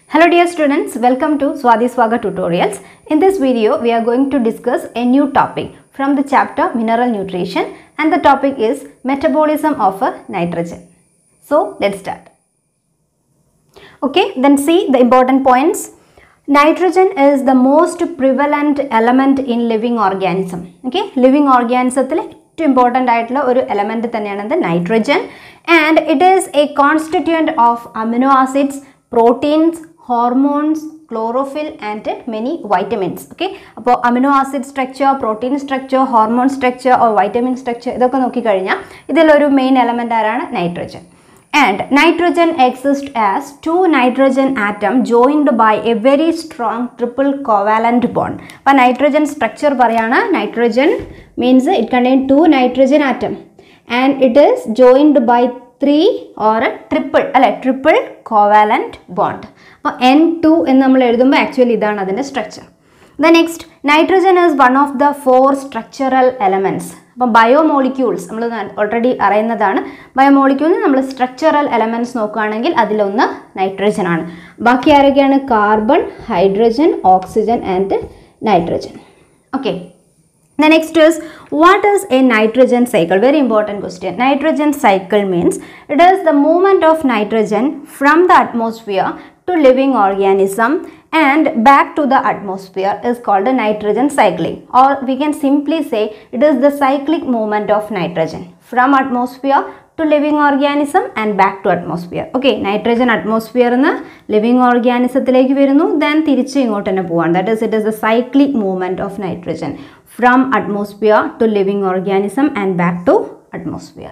Hello dear students, welcome to Swati Swaga Tutorials. In this video, we are going to discuss a new topic from the chapter Mineral Nutrition, and the topic is Metabolism of Nitrogen. So, let's start. Okay, then see the important points. Nitrogen is the most prevalent element in living organism. Okay, living organism important element the nitrogen, and it is a constituent of amino acids, proteins, hormones, chlorophyll and many vitamins. Okay, appo amino acid structure, protein structure, hormone structure or vitamin structure idokke nokki kazhinja idil oru main element aarana nitrogen. And nitrogen exists as two nitrogen atoms joined by a very strong triple covalent bond. Appo nitrogen structure parayana, nitrogen means it contains two nitrogen atoms and it is joined by three or a triple covalent bond. N2 in the actually idana structure. The next, nitrogen is one of the four structural elements. Biomolecules already arrayna biomolecules structural elements nokkanengil adilonnu nitrogen aanu. Baki arokkeyanu carbon, hydrogen, oxygen and nitrogen. Okay. The next is, what is a nitrogen cycle? Very important question. Nitrogen cycle means it is the movement of nitrogen from the atmosphere to living organism and back to the atmosphere is called a nitrogen cycling, or we can simply say it is the cyclic movement of nitrogen from atmosphere to living organism and back to atmosphere. Okay, nitrogen atmosphere na living organism thilekku varunu, then thirichu ingotte ne povan. That is, it is the cyclic movement of nitrogen from atmosphere to living organism and back to atmosphere.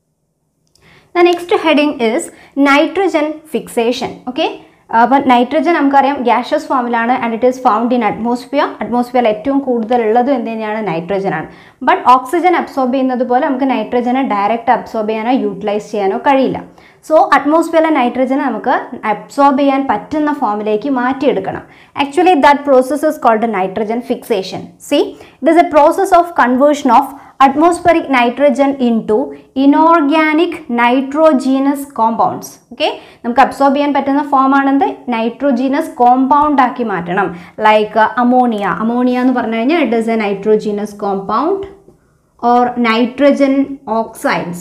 The next heading is nitrogen fixation. Okay, but nitrogen namukariam gaseous form ilana and it is found in atmosphere. Atmosphere ettavum koodudal ullathu endeyneyana nitrogen aanu. But oxygen absorb cheyyunnathu pole namukku nitrogen direct absorb cheyano utilize cheyano kazhiyilla. So atmosphere nitrogen namukku absorb cheyan pattunna formilekku maati edukkanam. Actually that process is called nitrogen fixation. See, it is a process of conversion of atmospheric nitrogen into inorganic nitrogenous compounds. Okay, namukku absorb cheyan pattuna form aanante nitrogenous compound aaki maatanam, like ammonia nu parnayna it is a nitrogenous compound, or nitrogen oxides,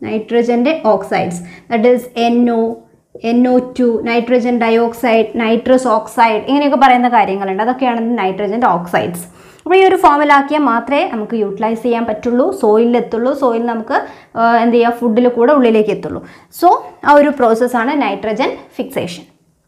that is NO2, nitrogen dioxide, nitrous oxide, ഇങ്ങനെയൊക്കെ പറയുന്ന കാര്യങ്ങളുണ്ട്. അതൊക്കെയാണ് നൈട്രജൻ്റെ oxides. അപ്പോൾ ഈ ഒരു ഫോമിലാക്കിയാൽ മാത്രമേ നമുക്ക് utilise ചെയ്യാൻ പറ്റുള്ളൂ, സോയിലിൽ എത്തുള്ളൂ, സോയിൽ നമുക്ക് എന്ത് ചെയ്യുക, ഫുഡിൽ കൂടെ ഉള്ളിലേക്ക് എത്തുള്ളൂ. സോ ആ ഒരു പ്രോസസ്സാണ് nitrogen fixation.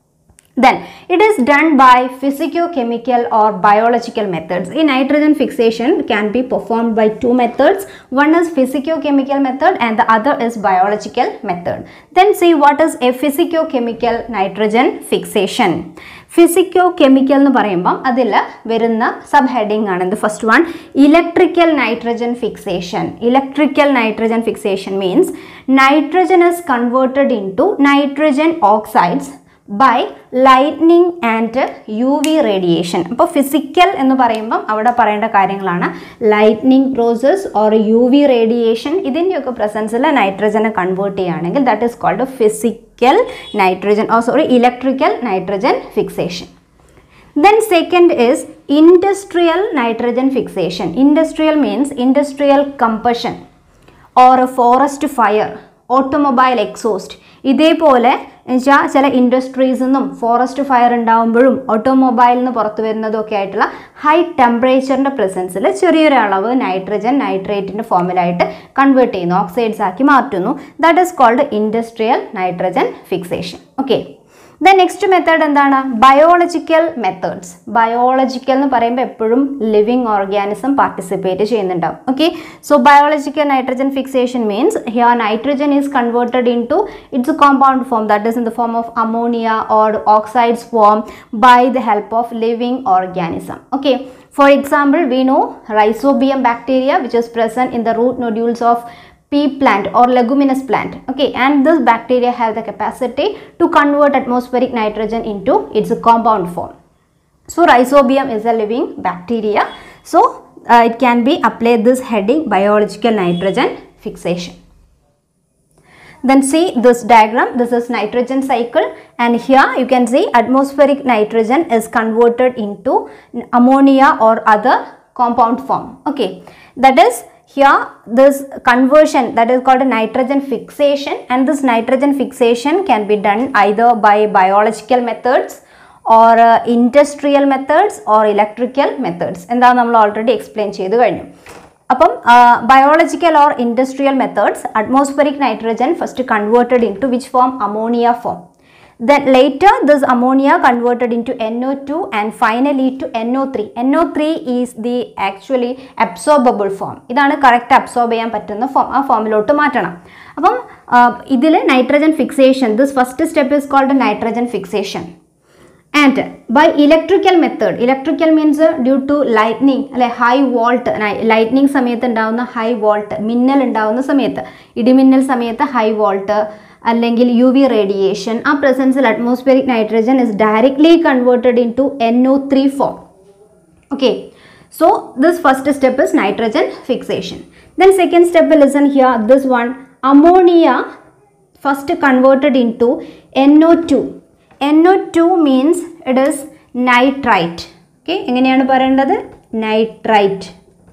Then it is done by physicochemical or biological methods. In nitrogen fixation can be performed by two methods. One is physicochemical method and the other is biological method. Then see what is a physicochemical nitrogen fixation. Physicochemical nu parayumbam adilla verunna subheading aanu. The first one, electrical nitrogen fixation. Electrical nitrogen fixation means nitrogen is converted into nitrogen oxides by lightning and UV radiation. അപ്പോൾ physical എന്ന് പറയുമ്പം അവിടെ പറയേണ്ട കാര്യങ്ങളാണ് lightning process or UV radiation. ഇതിൻ്റെയൊക്കെ പ്രസൻസിൽ നൈട്രജനെ convert ചെയ്യുകയാണെങ്കിൽ that is called physical nitrogen electrical nitrogen fixation. Then second is industrial nitrogen fixation. Industrial means industrial combustion or a forest fire, automobile exhaust. ഇതേപോലെ എന്നുവെച്ചാൽ ചില ഇൻഡസ്ട്രീസിൽ നിന്നും ഫോറസ്റ്റ് ഫയർ ഉണ്ടാകുമ്പോഴും ഓട്ടോമൊബൈലിൽ നിന്ന് പുറത്തു വരുന്നതൊക്കെ ആയിട്ടുള്ള ഹൈ ടെമ്പറേച്ചറിൻ്റെ പ്രസൻസിൽ ചെറിയൊരളവ് നൈട്രജൻ നൈട്രേറ്റിൻ്റെ ഫോമിലായിട്ട് കൺവേർട്ട് ചെയ്യുന്നു, ഓക്സൈഡ്സ് ആക്കി മാറ്റുന്നു. That is called industrial nitrogen fixation. Okay, the next method എന്താണ്? Biological methods. ബയോളജിക്കൽ എന്ന് പറയുമ്പോൾ എപ്പോഴും ലിവിങ് ഓർഗാനിസം പാർട്ടിസിപ്പേറ്റ് ചെയ്യുന്നുണ്ടാവും. Okay, so biological nitrogen fixation means here nitrogen is converted into its compound form, that is in the form of ammonia or oxides form by the help of living organism. Okay, for example we know rhizobium bacteria which is present in the root nodules of pea plant or leguminous plant. Okay, and this bacteria have the capacity to convert atmospheric nitrogen into its compound form. So rhizobium is a living bacteria, so it can be applied this heading biological nitrogen fixation. Then see this diagram, this is nitrogen cycle, and here you can see atmospheric nitrogen is converted into ammonia or other compound form. Okay, that is here this conversion, that is called a nitrogen fixation, and this nitrogen fixation can be done either by biological methods or industrial methods or electrical methods. എന്താ നമ്മൾ already explain ചെയ്തു കഴിഞ്ഞു. അപ്പം biological or industrial methods, atmospheric nitrogen first converted into which form? Ammonia form. Then later this ammonia converted into NO2 and finally to NO3. NO3 is the actually absorbable form. ഇതാണ് correct absorb ചെയ്യാൻ പറ്റുന്ന form. ആ ഫോമിലോട്ട് മാറ്റണം. അപ്പം ഇതിൽ nitrogen fixation, this first step is called nitrogen fixation. And by electrical method, electrical means due to lightning, അല്ലെ high volt, lightning സമയത്ത് ഉണ്ടാവുന്ന ഹൈ വോൾട്ട്, മിന്നൽ ഉണ്ടാവുന്ന സമയത്ത്, ഇടിമിന്നൽ സമയത്ത് ഹൈ വോൾട്ട് അല്ലെങ്കിൽ UV റേഡിയേഷൻ, ആ പ്രസൻസിൽ atmospheric nitrogen is directly converted into NO3 form. Okay, so this first step is nitrogen fixation. Then second step, listen here, this one, ammonia first converted into NO2. NO2 means it is nitrite. Okay, എങ്ങനെയാണ് പറയേണ്ടത്? Nitrite.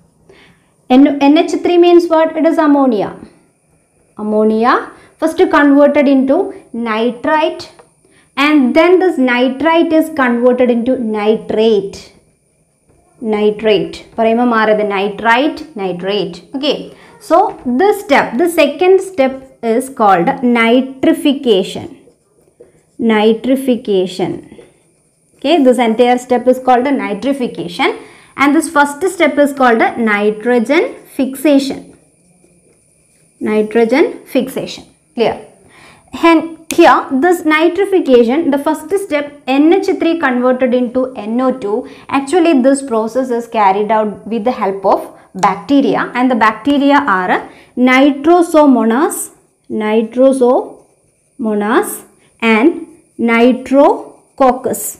NH3 means what? It is ammonia. Ammonia first converted into nitrite, and then this nitrite is converted into nitrate. Nitrate. പറയുമ്പോൾ മാറരുത്, nitrite, nitrate. Okay, so this step, the second step is called nitrification. Nitrification. Okay, this entire step is called a nitrification, and this first step is called a nitrogen fixation. Nitrogen fixation. Clear? And here this nitrification, the first step, NH3 converted into NO2. Actually this process is carried out with the help of bacteria, and the bacteria are Nitrosomonas, and Nitrococcus.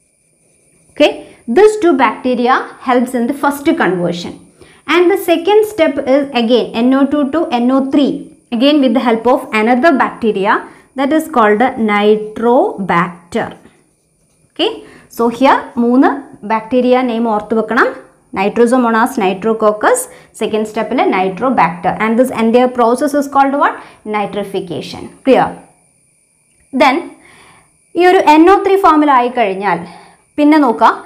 Okay, these two bacteria helps in the first conversion, and the second step is again NO2 to NO3, again with the help of another bacteria, that is called Nitrobacter. Okay, so here മൂന്ന് bacteria name ഓർത്തു വെക്കണം, Nitrosomonas, Nitrococcus, second step is Nitrobacter, and this entire process is called what? Nitrification. Clear? Then ഈ ഒരു NO3 ഫോമിലായി കഴിഞ്ഞാൽ പിന്നെ നോക്കാം,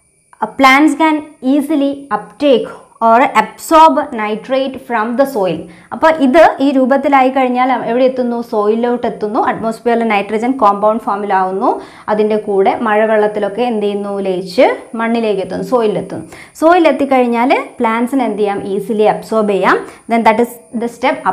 plants can easily uptake or absorb nitrate from the soil. അപ്പോൾ ഇത് ഈ രൂപത്തിലായി കഴിഞ്ഞാൽ എവിടെ എത്തുന്നു? സോയിലോട്ട് എത്തുന്നു. അറ്റ്മോസ്ഫിയറിൽ നൈട്രജൻ കോമ്പൗണ്ട് ഫോമിലാവുന്നു. അതിൻ്റെ കൂടെ മഴവെള്ളത്തിലൊക്കെ എന്ത് ചെയ്യുന്നു? ലയിച്ച് മണ്ണിലേക്ക് എത്തുന്നു, സോയിലെത്തുന്നു. സോയിലെത്തിക്കഴിഞ്ഞാൽ പ്ലാന്റ്സിന് എന്ത് ചെയ്യാം? ഈസിലി അബ്സോർബ് ചെയ്യാം. Then that is the step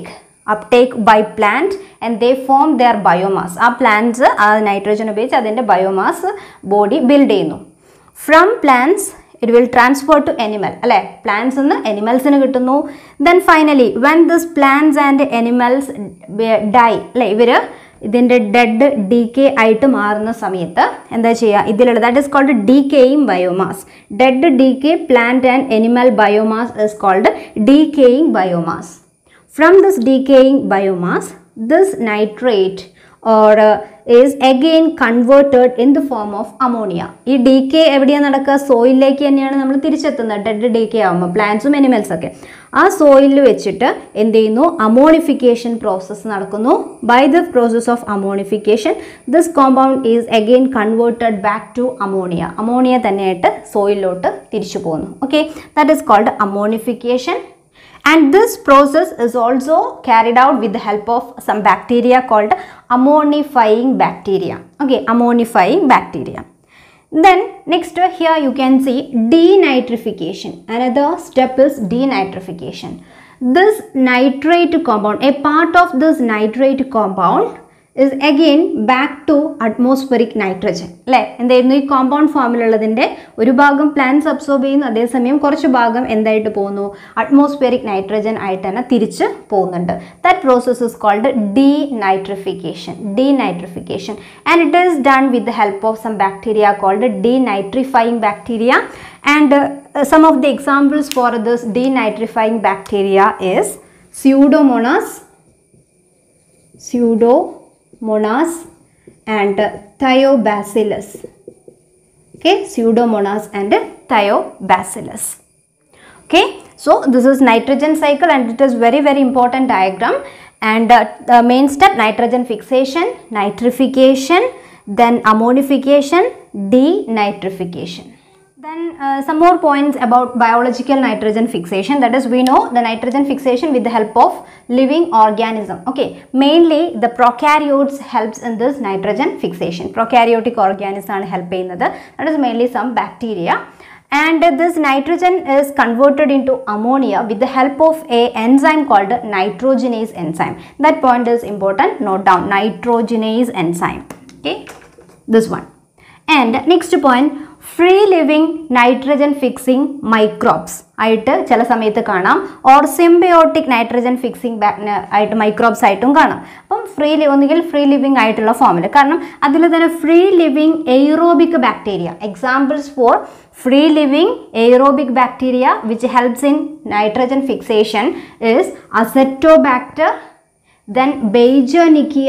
uptake by plant, and they form their biomass. ആ പ്ലാന്റ്സ് ആ നൈട്രജൻ ഉപയോഗിച്ച് അതിൻ്റെ ബയോമാസ് ബോഡി ബിൽഡ് ചെയ്യുന്നു. From plants it will transfer to animal, അല്ലേ? പ്ലാന്റ്സ് നിന്ന് എനിമൽസിന് കിട്ടുന്നു. Then finally when this plants and animals die, അല്ലേ, ഇവർ ഇതിൻ്റെ ഡെഡ് ഡീകേ ആയിട്ട് മാറുന്ന സമയത്ത് എന്താ ചെയ്യുക? ഇതിലുള്ള that is called decaying biomass. Dead decay plant and animal biomass is called decaying biomass. From this decaying biomass, this nitrate or is again converted in the form of ammonia. ഈ decay എവിടെയാണ് നടക്കുക? സോയിലിലേക്ക് തന്നെയാണ് നമ്മൾ തിരിച്ചെത്തുന്നത്. Dead decay ആകുമ്പോൾ പ്ലാന്റ്സും എനിമൽസും ഒക്കെ ആ സോയിലിൽ വെച്ചിട്ട് എന്ത് ചെയ്യുന്നു? അമോണിഫിക്കേഷൻ പ്രോസസ്സ് നടക്കുന്നു. By the process of ammonification this compound is again converted back to ammonia. Ammonia തന്നെയായിട്ട് സോയിലിലോട്ട് തിരിച്ചു പോകുന്നു. Okay, that is called ammonification. And this process is also carried out with the help of some bacteria called ammonifying bacteria. Okay, ammonifying bacteria. Then next here you can see denitrification. Another step is denitrification. This nitrate compound, a part of this nitrate compound is again back to atmospheric nitrogen. അല്ലേ? എന്തായിരുന്നു? ഈ compound ഫോമിലുള്ളതിൻ്റെ ഒരു ഭാഗം plants absorb ചെയ്യുന്നു, അതേസമയം കുറച്ച് ഭാഗം എന്തായിട്ട് പോകുന്നു? അറ്റ്മോസ്ഫിയറിക് നൈട്രജൻ ആയിട്ട് തന്നെ തിരിച്ച് പോകുന്നുണ്ട്. That process is called denitrification. Denitrification, and it is done with the help of some bacteria called denitrifying bacteria. And some of the examples for this denitrifying bacteria is Pseudomonas, Pseudomonas and Thiobacillus. Okay, Pseudomonas and Thiobacillus. Okay, so this is nitrogen cycle and it is very important diagram. And the main step: nitrogen fixation, nitrification, then ammonification, denitrification. Then some more points about biological nitrogen fixation. That is, we know the nitrogen fixation with the help of living organism. Okay, mainly the prokaryotes helps in this nitrogen fixation. Prokaryotic organism ആണ് help ചെയ്യുന്നത്. That is mainly some bacteria. And this nitrogen is converted into ammonia with the help of a enzyme called nitrogenase enzyme. That point is important. Note down, nitrogenase enzyme. Okay, this one. And next point, free living nitrogen fixing microbes ആയിട്ട് ചില സമയത്ത് കാണാം, or symbiotic nitrogen fixing ആയിട്ട് microbes ആയിട്ടും കാണാം. അപ്പം ഒന്നുകിൽ free living ആയിട്ടുള്ള ഫോമിൽ, കാരണം അതിൽ തന്നെ free living aerobic bacteria. Examples for free living aerobic bacteria which helps in nitrogen fixation is Azotobacter, then Beijerinckia,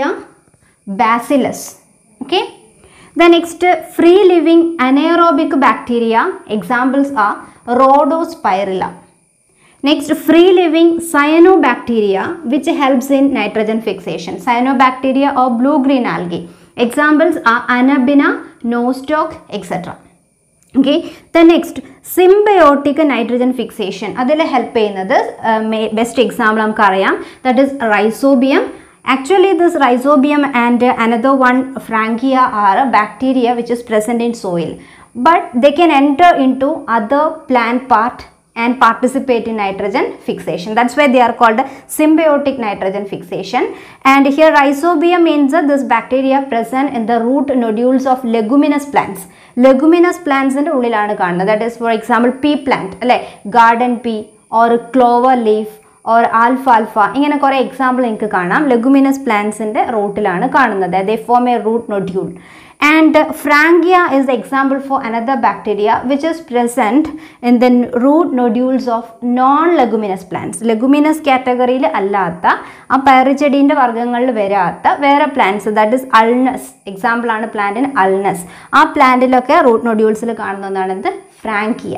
Bacillus. Okay, the next free living anaerobic bacteria examples are Rhodospirilla. Next, free living cyanobacteria which helps in nitrogen fixation, cyanobacteria or blue green algae. Examples are Anabina, Nostoc, etc. Okay, the next symbiotic nitrogen fixation, അതിൽ help ചെയ്യുന്നത് best example നമുക്കറിയാം, that is Rhizobium. Actually, this Rhizobium and another one Frankia are a bacteria which is present in soil, but they can enter into other plant part and participate in nitrogen fixation. That's why they are called symbiotic nitrogen fixation. And here Rhizobium means this bacteria present in the root nodules of leguminous plants. Leguminous plants in ഉള്ളിലാണ് കാണുന്നത്. That is, for example, pea plant, അല്ലെ, garden pea or clover leaf or alfalfa. ഇങ്ങനെ കുറേ example നിങ്ങൾക്ക് കാണാം. Leguminous പ്ലാന്റ്സിൻ്റെ റൂട്ടിലാണ് കാണുന്നത്. They form a root nodule. And Frankia is the example for another bacteria which is present in the root nodules of non-leguminous plants. Leguminous കാറ്റഗറിയിൽ അല്ലാത്ത, ആ പയറുചെടീൻ്റെ വർഗ്ഗങ്ങളിൽ വരാത്ത വേറെ പ്ലാന്റ്സ്, ദാറ്റ് ഇസ് അൾനസ്. എക്സാമ്പിളാണ് പ്ലാന്റിന് അൾനസ്. ആ പ്ലാന്റിലൊക്കെ റൂട്ട് നൊഡ്യൂൾസിൽ കാണുന്നതാണ് ഇത് ഫ്രാങ്കിയ.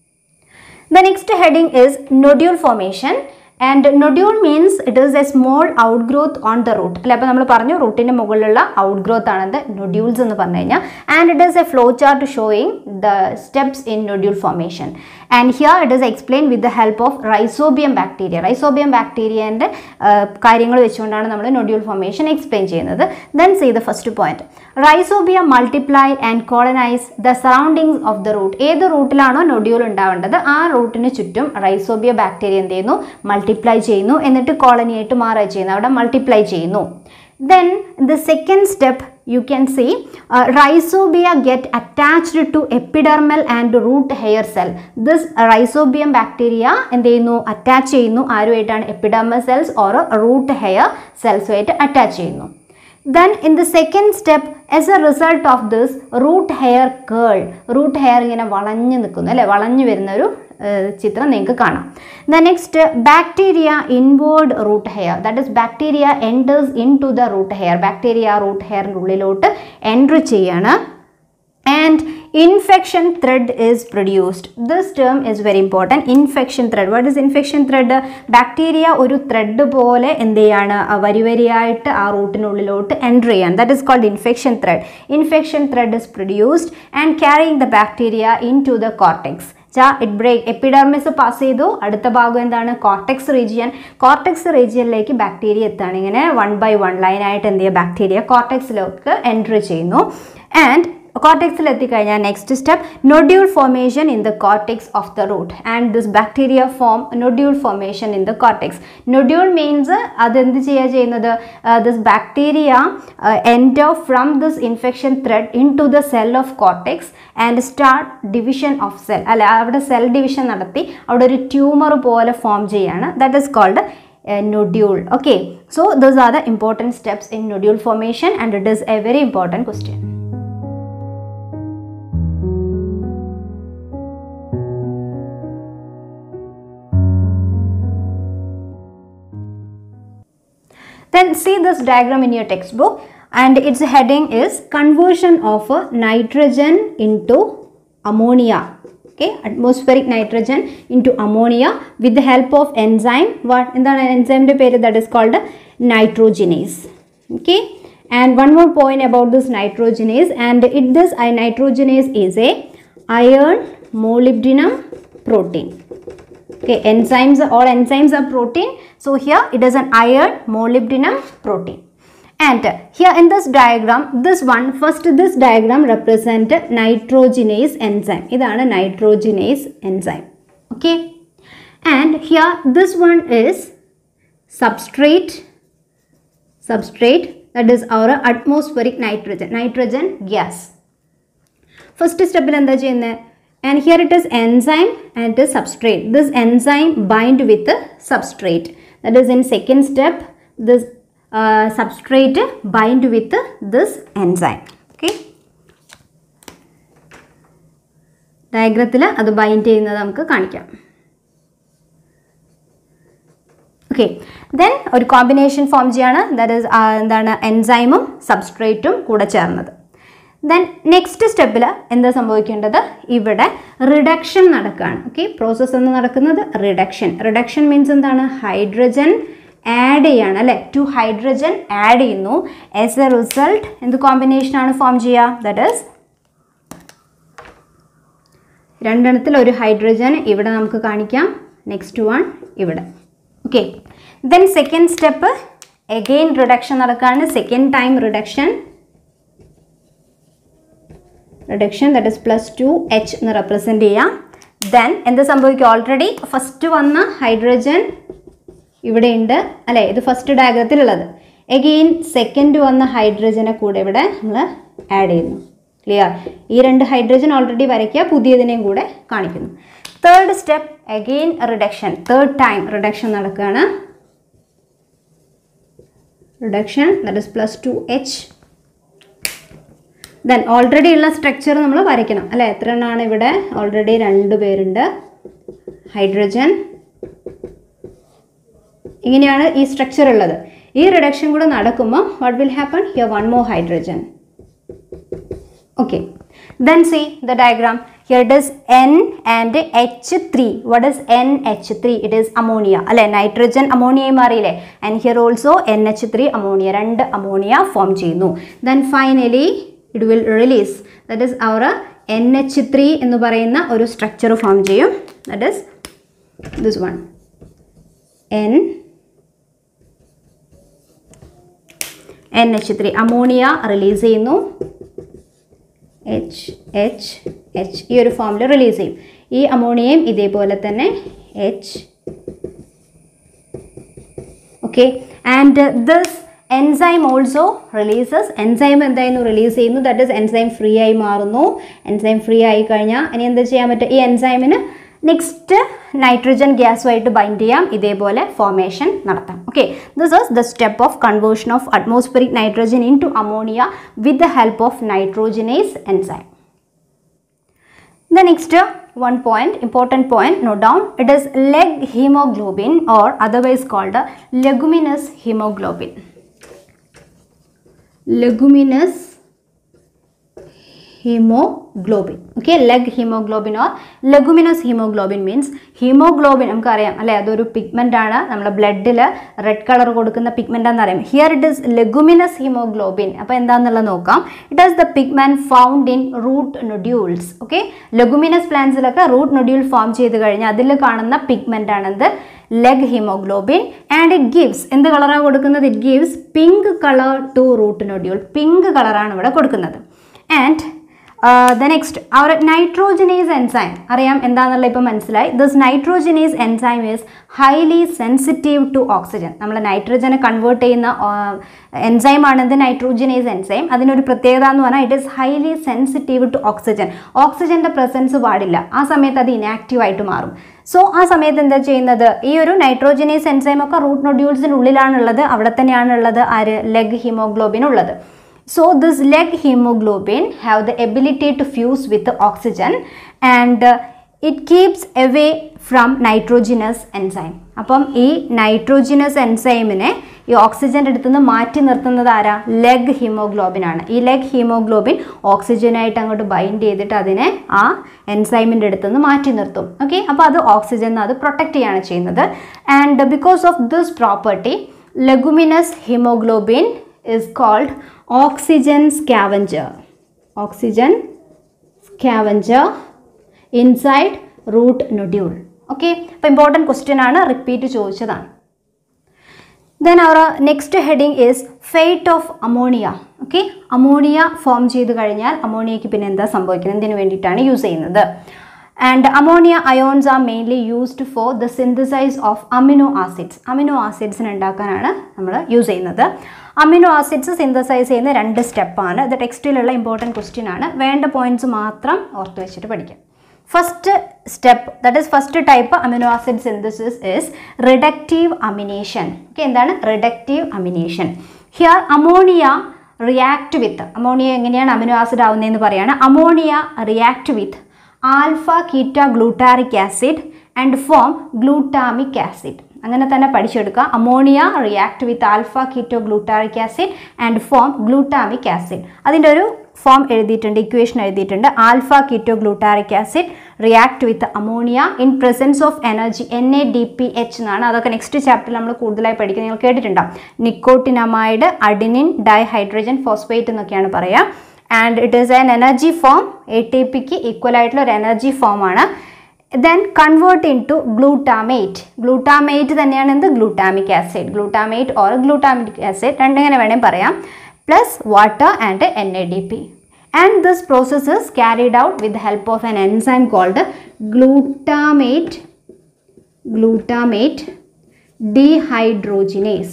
The next heading is nodule formation. And nodule means it is a small outgrowth on the root. അല്ലെ, അപ്പോൾ നമ്മൾ പറഞ്ഞു റൂട്ടിൻ്റെ മുകളിലുള്ള ഔട്ട്ഗ്രോത്ത് ആണത് നോഡ്യൂൾസ് എന്ന് പറഞ്ഞു കഴിഞ്ഞാൽ. And it is a flow chart showing the steps in nodule formation. And here it is explain with the help of Rhizobium bacteria. Rhizobium ബാക്ടീരിയൻ്റെ കാര്യങ്ങൾ വെച്ചുകൊണ്ടാണ് നമ്മൾ നൊഡ്യൂൾ ഫോർമേഷൻ എക്സ്പ്ലെയിൻ ചെയ്യുന്നത്. Then see the first point. Rhizobium multiply and colonise the surroundings of the root. ഏത് റൂട്ടിലാണോ nodule ഉണ്ടാവേണ്ടത് ആ റൂട്ടിന് ചുറ്റും റൈസോബിയ ബാക്ടീരിയ എന്ത് ചെയ്യുന്നു, മൾട്ടിപ്ലൈ ചെയ്യുന്നു, എന്നിട്ട് കോളനി ആയിട്ട് മാറുക ചെയ്യുന്നു, അവിടെ മൾട്ടിപ്ലൈ ചെയ്യുന്നു. Then the second step you can see rhizobia get attached to epidermal and root hair cell. This rhizobium bacteria എന്ത് ചെയ്യുന്നു, അറ്റാച്ച് ചെയ്യുന്നു ആരുമായിട്ടാണ്, epidermal cells or root hair സെൽസുമായിട്ട് അറ്റാച്ച് ചെയ്യുന്നു. Then in the second step, as a result of this, root hair curl. Root hair ഇങ്ങനെ വളഞ്ഞു നിൽക്കുന്നു, അല്ലെ, വളഞ്ഞു വരുന്നൊരു ചിത്രം നിങ്ങൾക്ക് കാണാം. The next, bacteria inward root hair. That is, bacteria enters into the root hair. Bacteria root hair ഉള്ളിലോട്ട് എൻട്രി ചെയ്യാണ്. And infection thread is produced. This term is very important. Infection thread. What is infection thread? Bacteria ഒരു thread പോലെ എന്ത് ചെയ്യാണ്, വരി വരിയായിട്ട് ആ റൂട്ടിനുള്ളിലോട്ട് എൻട്രി ചെയ്യാണ്. That is called infection thread. Infection thread is produced and carrying the bacteria into the cortex. It break epidermis pass ചെയ്തു, അടുത്ത ഭാഗം എന്താണ്, കോർട്ടെക്സ് റീജിയൻ. കോർട്ടെക്സ് റീജിയനിലേക്ക് ബാക്ടീരിയ എത്താണ്, ഇങ്ങനെ 1 by 1 ലൈനായിട്ട് എന്ത് ചെയ്യുക, ബാക്ടീരിയ കോർട്ടെക്സിലേക്ക് എൻട്രി ചെയ്യുന്നു. ആൻഡ് കോർട്ടെക്സിൽ എത്തിക്കഴിഞ്ഞാൽ next step, nodule formation in the cortex of the root. And this bacteria form nodule formation in the cortex. Nodule means അതെന്ത് ചെയ്യുന്നത്, this bacteria enter from this infection thread into the cell of cortex and start division of cell. അല്ലെ, അവിടെ cell division നടത്തി അവിടെ ഒരു tumour പോലെ form ചെയ്യാണ്. That is called nodule. Okay, so those are the important steps in nodule formation and it is a very important question. Then see this diagram in your textbook, and its heading is conversion of nitrogen into ammonia. Okay, atmospheric nitrogen into ammonia with the help of enzyme. What in the enzyme period that is called nitrogenase. Okay, and one more point about this nitrogenase, and this nitrogenase is a iron molybdenum protein. Okay, all enzymes are protein, so here it is an iron molybdenum protein. And here in this diagram, this diagram represent nitrogenase enzyme. Idana nitrogenase enzyme. Okay, and here this one is substrate, that is our atmospheric nitrogen gas. First step il endha cheyunne, and here it is enzyme and it is substrate. This enzyme bind with the substrate, that is in second step this substrate bind with this enzyme. Okay, diagrathil adu bind cheyyunnathu namukku kanikam. Okay, then ഒരു combination form ചെയ്യാണ്, that is എന്താണ് എൻസൈമും സബ്സ്ട്രേറ്റും കൂടെ ചേർന്നത്. Then next സ്റ്റെപ്പിൽ എന്താ സംഭവിക്കേണ്ടത്, ഇവിടെ reduction നടക്കുകയാണ്. Okay, process എന്ന് നടക്കുന്നത് റിഡക്ഷൻ മീൻസ് എന്താണ്, ഹൈഡ്രജൻ ആഡ് ചെയ്യാണ് അല്ലേ, 2 ഹൈഡ്രജൻ ആഡ് ചെയ്യുന്നു. ആസ് എ റിസൾട്ട് എന്ത് കോമ്പിനേഷനാണ് ഫോം ചെയ്യുക, ദാറ്റ് ഈസ് രണ്ടെണ്ണത്തിൽ ഒരു ഹൈഡ്രജൻ ഇവിടെ നമുക്ക് കാണിക്കാം, നെക്സ്റ്റ് വൺ ഇവിടെ. Okay, then second step again reduction നടക്കുകയാണ്, second time reduction that is +2H എന്ന് റെപ്രസെൻറ്റ് ചെയ്യാം. ദെൻ എന്ത് സംഭവിക്കും, ഓൾറെഡി ഫസ്റ്റ് വന്ന ഹൈഡ്രജൻ ഇവിടെ ഉണ്ട് അല്ലേ, ഇത് ഫസ്റ്റ് ഡയഗ്രത്തിലുള്ളത്. അഗെയിൻ സെക്കൻഡ് വന്ന ഹൈഡ്രജനെ കൂടെ ഇവിടെ നമ്മൾ ആഡ് ചെയ്യുന്നു. ക്ലിയർ, ഈ 2 ഹൈഡ്രജൻ ഓൾറെഡി വരയ്ക്കുക, പുതിയതിനെയും കൂടെ കാണിക്കുന്നു. Third step again reduction, third time reduction നടക്കുകയാണ്. Reduction that is +2H. Then already ഉള്ള സ്ട്രക്ചർ നമ്മൾ വരയ്ക്കണം അല്ലേ, എത്ര എണ്ണമാണ് ഇവിടെ, ഓൾറെഡി 2 പേരുണ്ട് ഹൈഡ്രജൻ. ഇങ്ങനെയാണ് ഈ സ്ട്രക്ചർ ഉള്ളത്. ഈ റിഡക്ഷൻ കൂടെ നടക്കുമ്പോൾ what will happen, here 1 more hydrogen. Okay, then see the diagram, here it is N and H3. what is NH3, it is ammonia അല്ലേ, നൈട്രജൻ അമോണിയയും മാറിയില്ലേ, and here also NH3 ammonia, 2 ammonia form ചെയ്യുന്നു. then finally it will release, that is our NH3 എന്ന് പറയുന്ന ഒരു structure form ചെയ്യും, that is this one NH3 ammonia release ചെയ്യുന്നു, H ഈ ഒരു ഫോമിൽ റിലീസ് ചെയ്യും. ഈ അമോണിയയും ഇതേപോലെ തന്നെ H. Okay, and this enzyme also releases, enzyme എന്തായിരുന്നു റിലീസ് ചെയ്യുന്നു, that is enzyme ഫ്രീ ആയി മാറുന്നു. enzyme ഫ്രീ ആയി കഴിഞ്ഞാൽ ഇനി എന്താ ചെയ്യാൻ പറ്റുക, ഈ എൻസൈമിന് നെക്സ്റ്റ് നൈട്രജൻ ഗ്യാസുമായിട്ട് ബൈൻഡ് ചെയ്യാം, ഇതേപോലെ ഫോർമേഷൻ നടത്താം. Okay, this is the step of conversion of atmospheric nitrogen into ammonia with the help of nitrogenase enzyme. The next one point, important point, note down, it is leg hemoglobin or otherwise called leguminous hemoglobin. Leguminous hemoglobin. Okay, leg hemoglobin or leguminous hemoglobin means hemoglobin നമുക്കറിയാം അല്ലേ, അതൊരു pigment ആണ്, നമ്മുടെ ബ്ലഡിൽ red colour കൊടുക്കുന്ന പിഗ്മെൻ്റ് ആണെന്നറിയാം. Here it is leguminous hemoglobin. അപ്പോൾ എന്താണെന്നുള്ളത് നോക്കാം. It is the pigment found in root nodules. Okay, leguminous പ്ലാന്റ്സിലൊക്കെ റൂട്ട് നൊഡ്യൂൾ ഫോം ചെയ്ത് കഴിഞ്ഞാൽ അതിൽ കാണുന്ന പിഗ്മെൻ്റ് ആണെന്ത്, leg hemoglobin, and it gives എന്ത് കളറാണ് കൊടുക്കുന്നത്, it gives pink color to root nodule. Pink കളറാണ് ഇവിടെ കൊടുക്കുന്നത്. And the next our nitrogenase enzyme അറിയാം എന്താണെന്നുള്ള ഇപ്പോൾ മനസ്സിലായി. this nitrogenase enzyme is highly sensitive to oxygen. നമ്മൾ നൈട്രജനെ കൺവേർട്ട് ചെയ്യുന്ന എൻസൈം ആണെന്ത്, നൈട്രോജനേസ് എൻസൈം. അതിനൊരു പ്രത്യേകത എന്ന് പറഞ്ഞാൽ it is highly sensitive to oxygen. ഓക്സിജൻ്റെ പ്രസൻസ് പാടില്ല, ആ സമയത്ത് അത് ഇനാക്റ്റീവ് ആയിട്ട് മാറും. സോ ആ സമയത്ത് എന്താ ചെയ്യുന്നത്, ഈ ഒരു നൈട്രോജനേസ് എൻസൈം ഒക്കെ റൂട്ട് നൊഡ്യൂൾസിനുള്ളിലാണുള്ളത്, അവിടെ തന്നെയാണുള്ളത് ആര്, ലെഗ് ഹീമോഗ്ലോബിൻ ഉള്ളത്. So this leg hemoglobin have the ability to fuse with the oxygen, and it keeps away from nitrogenase enzyme. അപ്പം ഈ നൈട്രോജിനസ് എൻസൈമിനെ ഈ ഓക്സിജൻ്റെ അടുത്ത് നിന്ന് മാറ്റി നിർത്തുന്നത് ആരാ? ലെഗ് ഹീമോഗ്ലോബിൻ ആണ്. ഈ ലെഗ് ഹീമോഗ്ലോബിൻ ഓക്സിജനായിട്ട് അങ്ങോട്ട് ബൈൻഡ് ചെയ്തിട്ട് അതിനെ ആ എൻസൈമിൻ്റെ അടുത്ത് നിന്ന് മാറ്റി നിർത്തും. ഓക്കെ, അപ്പോൾ അത് ഓക്സിജൻ അത് പ്രൊട്ടക്റ്റ് ചെയ്യാണ് ചെയ്യുന്നത്. And because of this property leguminous haemoglobin is called oxygen scavenger. Oxygen scavenger inside root nodule. Okay, അപ്പോൾ important question ആണ്, റിപ്പീറ്റ് ചോദിച്ചതാണ്. Then our next heading is fate of ammonia. Okay, ammonia form ചെയ്തു കഴിഞ്ഞാൽ അമോണിയയ്ക്ക് പിന്നെ എന്താ സംഭവിക്കുന്നത്, എന്തിനു വേണ്ടിയിട്ടാണ് യൂസ് ചെയ്യുന്നത്? And ammonia ions are mainly used for the synthesis of amino acids. Amino acids ഉണ്ടാക്കാനാണ് നമ്മൾ യൂസ് ചെയ്യുന്നത്. അമിനോ ആസിഡ്സ് സിന്തസൈസ് ചെയ്യുന്ന 2 സ്റ്റെപ്പാണ്. ഇത് ടെക്സ്റ്റിലുള്ള ഇമ്പോർട്ടൻറ്റ് ക്വസ്റ്റ്യൻ ആണ്. വേണ്ട പോയിന്റ്സ് മാത്രം ഓർത്ത് വെച്ചിട്ട് പഠിക്കാം. First step, that is first type amino acid synthesis is reductive amination. Okay, എന്താണ് reductive amination? Here ammonia react with, ammonia എങ്ങനെയാണ് അമിനോ ആസിഡ് ആവുന്നതെന്ന് പറയാണ്. Ammonia react with alpha keto glutaric acid and form glutamic acid. അങ്ങനെ തന്നെ പഠിച്ചെടുക്കുക. Ammonia react with alpha keto glutaric acid and form glutamic acid. അതിൻ്റെ ഒരു form എഴുതിയിട്ടുണ്ട്, equation എഴുതിയിട്ടുണ്ട്. Alpha keto glutaric acid react with ammonia in presence of energy NADPH എന്നാണ്. അതൊക്കെ next ചാപ്റ്ററിൽ നമ്മൾ കൂടുതലായി പഠിക്കുന്നത്, നിങ്ങൾ കേട്ടിട്ടുണ്ടാവും. നിക്കോട്ടിനമൈഡ് അഡിനിൻ ഡൈഹൈഡ്രജൻ ഫോസ്ഫേറ്റ് എന്നൊക്കെയാണ് പറയുക. And it is an energy form, ATPക്ക് ഈക്വൽ ആയിട്ടുള്ള ഒരു എനർജി ഫോം ആണ്. Then convert into glutamate. Glutamate തന്നെയാണ് എന്ത്? Glutamic acid. Glutamate or glutamic acid രണ്ടിങ്ങനെ വേണേൽ പറയാം. Plus water and NADP. And this process is carried out with the help of an enzyme called glutamate dehydrogenase.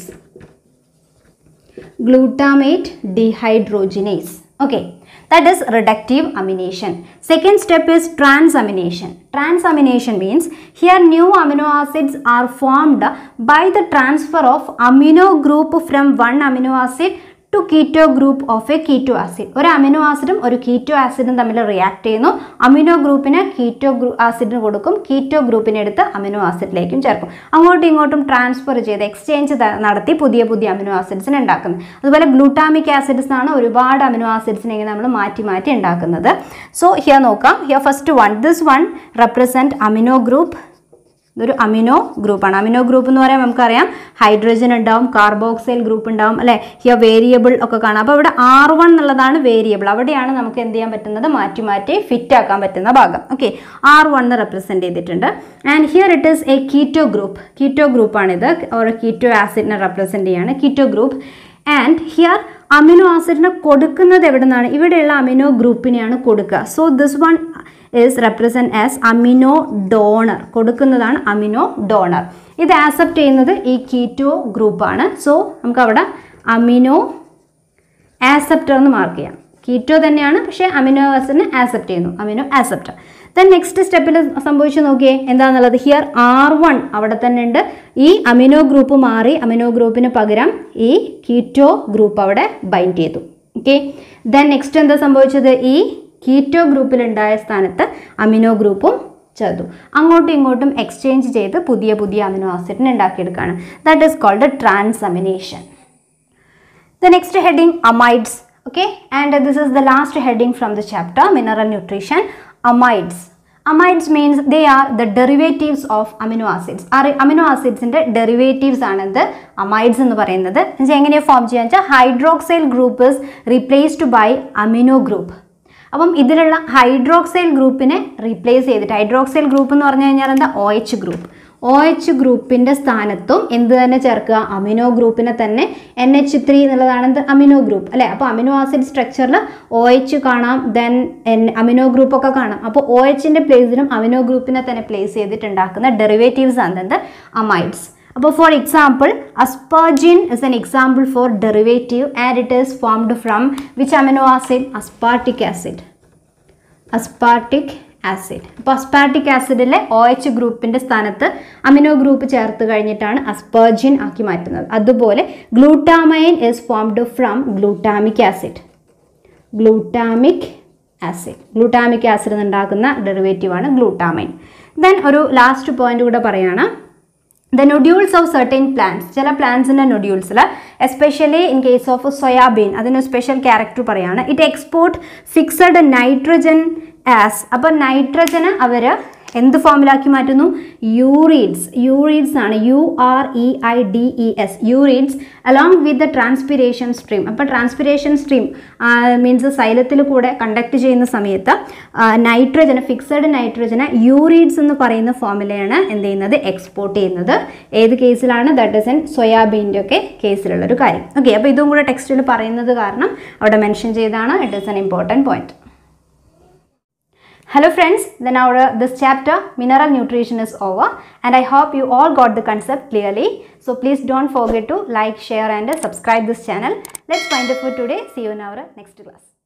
Glutamate dehydrogenase. Okay. That is reductive amination. Second step is transamination. Transamination means here new amino acids are formed by the transfer of amino group from one amino acid to keto group of a keto acid. ഒരു amino ആസിഡും ഒരു keto ആസിഡും തമ്മിൽ react ചെയ്യുന്നു. Amino ഗ്രൂപ്പിന് keto ആസിഡിന് കൊടുക്കും, keto ഗ്രൂപ്പിനെ എടുത്ത് അമിനോ ആസിഡിലേക്കും ചേർക്കും. അങ്ങോട്ടും ഇങ്ങോട്ടും ട്രാൻസ്ഫർ ചെയ്ത് എക്സ്ചേഞ്ച് നടത്തി പുതിയ പുതിയ അമിനോ ആസിഡ്സിനെ ഉണ്ടാക്കുന്നത്. അതുപോലെ ഗ്ലൂട്ടാമിക് ആസിഡ്സ് ആണ് ഒരുപാട് അമിനോ ആസിഡ്സിനെ നമ്മൾ മാറ്റി മാറ്റി ഉണ്ടാക്കുന്നത്. സോ ഹിയർ നോക്കാം. Here first one, this one represent amino group. ഇതൊരു അമിനോ ഗ്രൂപ്പാണ്. അമിനോ ഗ്രൂപ്പ് എന്ന് പറയുമ്പോൾ നമുക്കറിയാം ഹൈഡ്രജൻ ഉണ്ടാവും, കാർബോക്സൈൽ ഗ്രൂപ്പ് ഉണ്ടാവും, അല്ലേ? ഹിയർ വേരിയബിൾ ഒക്കെ കാണാം. അപ്പോൾ ഇവിടെ R1 എന്നുള്ളതാണ് വേരിയബിൾ. അവിടെയാണ് നമുക്ക് എന്ത് ചെയ്യാൻ പറ്റുന്നത്, മാറ്റി മാറ്റി ഫിറ്റ് ആക്കാൻ പറ്റുന്ന ഭാഗം. ഓക്കെ, R1 റെപ്രസെൻറ്റ് ചെയ്തിട്ടുണ്ട്. And here it is a keto group. Keto ഗ്രൂപ്പാണിത്, ഒരു കീറ്റോ ആസിഡിനെ റെപ്രസെൻറ്റ് ചെയ്യാണ്, keto group. And here amino ആസിഡിനെ കൊടുക്കുന്നത് എവിടെ നിന്നാണ്? ഇവിടെയുള്ള അമിനോ ഗ്രൂപ്പിനെയാണ് കൊടുക്കുക. So this one is represent as amino donor. കൊടുക്കുന്നതാണ് അമിനോ ഡോണർ. ഇത് ആക്സെപ്റ്റ് ചെയ്യുന്നത് ഈ കീറ്റോ ഗ്രൂപ്പാണ്. സോ നമുക്ക് അവിടെ അമിനോ ആക്സെപ്റ്റർ എന്ന് മാർക്ക് ചെയ്യാം. കീറ്റോ തന്നെയാണ്, പക്ഷേ അമിനോ ആസിഡിനെ ആക്സെപ്റ്റ് ചെയ്യുന്നു, അമിനോ ആക്സെപ്റ്റർ. ദെൻ നെക്സ്റ്റ് സ്റ്റെപ്പിൽ സംഭവിച്ചു നോക്കിയേ എന്താണെന്നുള്ളത്. ഹിയർ R1 അവിടെ തന്നെ ഉണ്ട്. ഈ അമിനോ ഗ്രൂപ്പ് മാറി അമിനോ ഗ്രൂപ്പിന് പകരം ഈ കീറ്റോ ഗ്രൂപ്പ് അവിടെ ബൈൻഡ് ചെയ്തു. ഓക്കെ, ദെൻ നെക്സ്റ്റ് എന്താ സംഭവിച്ചത്? ഈ കീറ്റോ ഗ്രൂപ്പിലുണ്ടായ സ്ഥാനത്ത് അമിനോ ഗ്രൂപ്പും ചേർത്തു. അങ്ങോട്ടും ഇങ്ങോട്ടും എക്സ്ചേഞ്ച് ചെയ്ത് പുതിയ പുതിയ അമിനോ ആസിഡിനെ ഉണ്ടാക്കിയെടുക്കുകയാണ്. That is called transamination. The next heading amides. Okay, and this is the last heading from the chapter mineral nutrition. Amides. Amides means they are the derivatives of amino acids. Amino ആസിഡ്സിൻ്റെ derivatives ആണിത് amides എന്ന് പറയുന്നത്. എങ്ങനെയാണ് form ചെയ്യാന്ന് വെച്ചാൽ hydroxyl group is replaced by amino group. അപ്പം ഇതിലുള്ള hydroxyl ഗ്രൂപ്പിനെ റീപ്ലേസ് ചെയ്തിട്ട്, ഹൈഡ്രോക്സൈൽ ഗ്രൂപ്പ് എന്ന് പറഞ്ഞു കഴിഞ്ഞാൽ എന്താ? OH group. OH ഗ്രൂപ്പിൻ്റെ സ്ഥാനത്തും എന്ത് തന്നെ ചേർക്കുക? അമിനോ ഗ്രൂപ്പിനെ തന്നെ. NH3 എന്നുള്ളതാണ് എന്ത്? അമിനോ ഗ്രൂപ്പ്, അല്ലേ? അപ്പോൾ അമിനോ ആസിഡ് സ്ട്രക്ചറിൽ OH കാണാം, ദെൻ അമിനോ ഗ്രൂപ്പൊക്കെ കാണാം. അപ്പോൾ OHൻ്റെ പ്ലേസിലും അമിനോ ഗ്രൂപ്പിനെ തന്നെ പ്ലേസ് ചെയ്തിട്ടുണ്ടാക്കുന്ന ഡെറിവേറ്റീവ്സ് ആണ് എന്ത്? അമൈഡ്സ്. അപ്പോൾ for example aspargine is an example for derivative and it is formed from which amino acid? Aspartic acid. Aspartic acid. അപ്പോൾ aspartic acidലെ OH ഗ്രൂപ്പിൻ്റെ സ്ഥാനത്ത് അമിനോ ഗ്രൂപ്പ് ചേർത്ത് കഴിഞ്ഞിട്ടാണ് aspargine ആക്കി മാറ്റുന്നത്. അതുപോലെ glutamine is formed from glutamic acid. Glutamic acid. Glutamic acid ഉണ്ടാക്കുന്ന ഡെറിവേറ്റീവാണ് ഗ്ലൂട്ടാമൈൻ. ദെൻ ഒരു ലാസ്റ്റ് പോയിന്റ് കൂടെ പറയുകയാണ്. The nodules of certain plants, ചില പ്ലാന്റ്സിൻ്റെ നൊഡ്യൂൾസിൽ especially in case of soybean അതിന് സ്പെഷ്യൽ ക്യാരക്ടർ പറയുകയാണ്. It export fixed nitrogen as. അപ്പോൾ നൈട്രജന് അവർ എന്ത് ഫോമിലാക്കി മാറ്റുന്നു? യൂറിഡ്സ് ആണ്, UREIDES, ureides along with the transpiration stream. അപ്പോൾ ട്രാൻസ്പിരേഷൻ സ്ട്രീം മീൻസ് സൈലത്തിൽ കൂടെ കണ്ടക്ട് ചെയ്യുന്ന സമയത്ത് നൈട്രജന്, ഫിക്സഡ് നൈട്രജന് യൂറിഡ്സ് എന്ന് പറയുന്ന ഫോമിലാണ് എന്ത് ചെയ്യുന്നത്? എക്സ്പോർട്ട് ചെയ്യുന്നത്. ഏത് കേസിലാണ്? ദാറ്റ് ഇസ് ഇൻ സോയാബീൻ്റെ ഒക്കെ കേസിലുള്ളൊരു കാര്യം. ഓക്കെ, അപ്പോൾ ഇതും കൂടെ ടെക്സ്റ്റിൽ പറയുന്നത് കാരണം അവിടെ മെൻഷൻ ചെയ്താണ്. It is an important point. Hello friends, then this chapter mineral nutrition is over and I hope you all got the concept clearly. So please don't forget to like, share and subscribe this channel. Let's find it for today. See you in our next class.